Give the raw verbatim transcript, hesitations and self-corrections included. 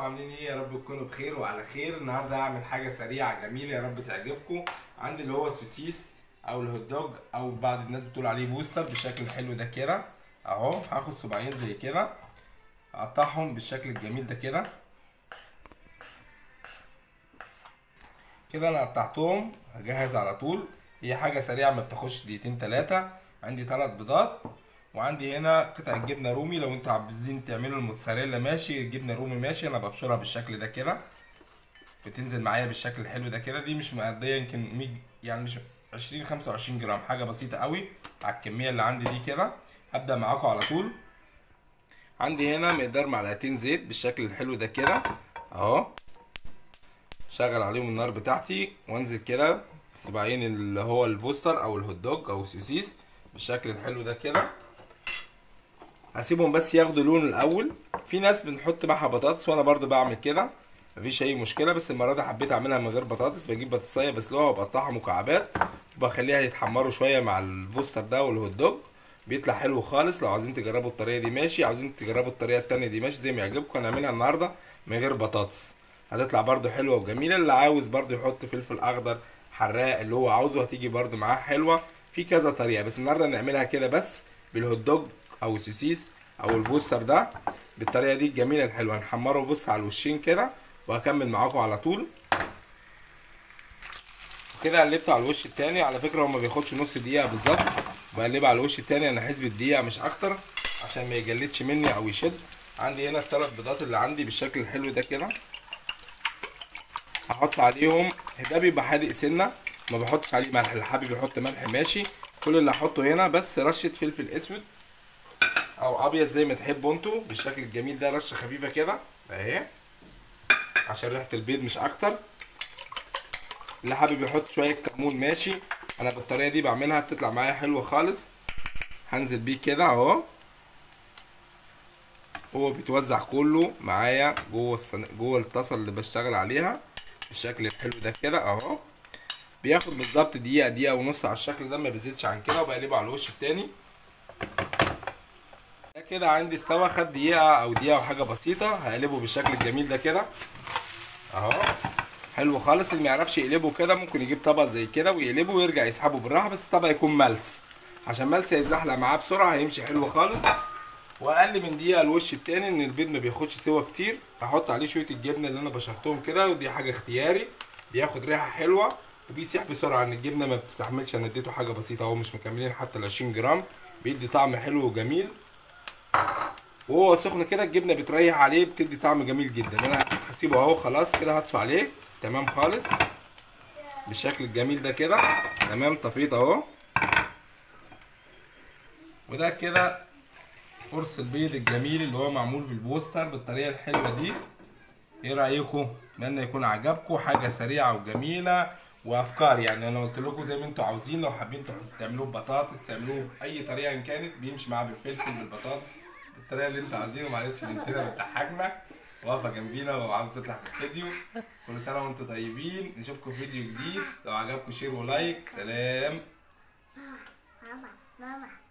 عاملين ايه؟ يا رب تكونوا بخير وعلى خير. النهارده هعمل حاجه سريعه جميله يا رب تعجبكم. عندي اللي هو السوسيس او الهوت دوج او بعض الناس بتقول عليه بوستر بالشكل الحلو ده كده اهو. هاخد صباعين زي كده اقطعهم بالشكل الجميل ده كده كده. انا قطعتهم هجهز على طول. هي حاجه سريعه ما بتاخدش دقيقتين تلاتة. عندي ثلاث بيضات وعندي هنا قطعه جبنه رومي. لو انتوا عايزين تعملوا الموتزاريلا ماشي، الجبنه الرومي ماشي. انا ببشرها بالشكل ده كده بتنزل معايا بالشكل الحلو ده كده. دي مش مقضيه يمكن مية يعني مش عشرين خمسة وعشرين جرام، حاجه بسيطه قوي على الكميه اللي عندي دي كده. هبدا معاكم على طول. عندي هنا مقدار معلقتين زيت بالشكل الحلو ده كده اهو. شغل عليهم النار بتاعتي وانزل كده صباعين اللي هو الفوستر او الهوت دوج او السوسيس بالشكل الحلو ده كده. هسيبهم بس ياخدوا لون الاول. في ناس بنحط معاها بطاطس وانا برضو بعمل كده، مفيش اي مشكله. بس المره دي حبيت اعملها من غير بطاطس. بجيب بطاطسيه بسلقها وبقطعها مكعبات وبخليها يتحمروا شويه مع الفوستر ده والهوت دوج، بيطلع حلو خالص. لو عايزين تجربوا الطريقه دي ماشي، عاوزين تجربوا الطريقه التانيه دي ماشي، زي ما يعجبكم. هنعملها النهارده من غير بطاطس، هتطلع برضو حلوه وجميله. اللي عاوز برضو يحط فلفل اخضر حراق اللي هو عاوزه هتيجي برضو معاه حلوه. في كذا طريقه بس النهارده نعملها كده بس بالهوت دوج او السوسيس او الفوستر ده بالطريقه دي الجميله الحلوه. هنحمره بص على الوشين كده وهكمل معاكم على طول. كده قلبته على الوش التاني. على فكره هو ما بياخدش نص دقيقه بالظبط. بقلبه على الوش التاني انا حسبة دقيقه مش اكتر عشان ما يجلدش مني او يشد. عندي هنا الثلاث بيضات اللي عندي بالشكل الحلو ده كده. هحط عليهم، ده بيبقى حادق سنه ما بحطش عليه ملح، اللي حابب يحط ملح ماشي. كل اللي هحطه هنا بس رشه فلفل اسود او ابيض زي ما تحبوا انتوا بالشكل الجميل ده. رشه خفيفه كده اهي عشان ريحه البيض مش اكتر. اللي حابب يحط شويه كمون ماشي. انا بالطريقه دي بعملها بتطلع معايا حلوه خالص. هنزل بيه كده اهو. هو بيتوزع كله معايا جوه الصن... جوه الطاسه اللي بشتغل عليها بالشكل الحلو ده كده اهو. بياخد بالظبط دقيقه دقيقه ونص على الشكل ده، ما بيزيدش عن كده. وبقلبه على الوش التاني ده كده. عندي استوى، خد دقيقه او دقيقه وحاجه بسيطه. هقلبه بالشكل الجميل ده كده اهو. حلو خالص. اللي ما يعرفش يقلبه كده ممكن يجيب طبق زي كده ويقلبه ويرجع يسحبه بالراحه، بس الطبق يكون ملس عشان ملس هيتزحلق معاه بسرعه هيمشي حلو خالص. واقل من دقيقه الوش التاني ان البيض ما بياخدش سوا كتير. هحط عليه شويه الجبنه اللي انا بشرتهم كده، ودي حاجه اختياري بياخد ريحه حلوه وبيسيح بسرعه. ان الجبنه ما بتستحملش. انا اديته حاجه بسيطه اهو، مش مكملين حتى ال عشرين جرام. بيدي طعم حلو وجميل وهو سخن كده. الجبنه بتريح عليه بتدي طعم جميل جدا. انا هسيبه اهو خلاص كده. هطفي عليه تمام خالص بالشكل الجميل ده كده تمام. طفيت اهو. وده كده قرص البيض الجميل اللي هو معمول بالبوستر بالطريقه الحلوه دي. ايه رايكم؟ اتمنى يكون عجبكم. حاجه سريعه وجميله وافكار، يعني انا قلت لكم زي ما انتم عاوزين. لو حابين تعملوه ببطاطس تعملوه باي طريقه ان كانت، بيمشي معاه بالفلفل بالبطاطس بالطريقه اللي انتوا عايزينه. معلش بنتنا بتضحكنا واقفه جنبينا وعاوزه تطلع في الفيديو. كل سنه وانتم طيبين. نشوفكم في فيديو جديد. لو عجبكم شير ولايك. سلام. ماما ماما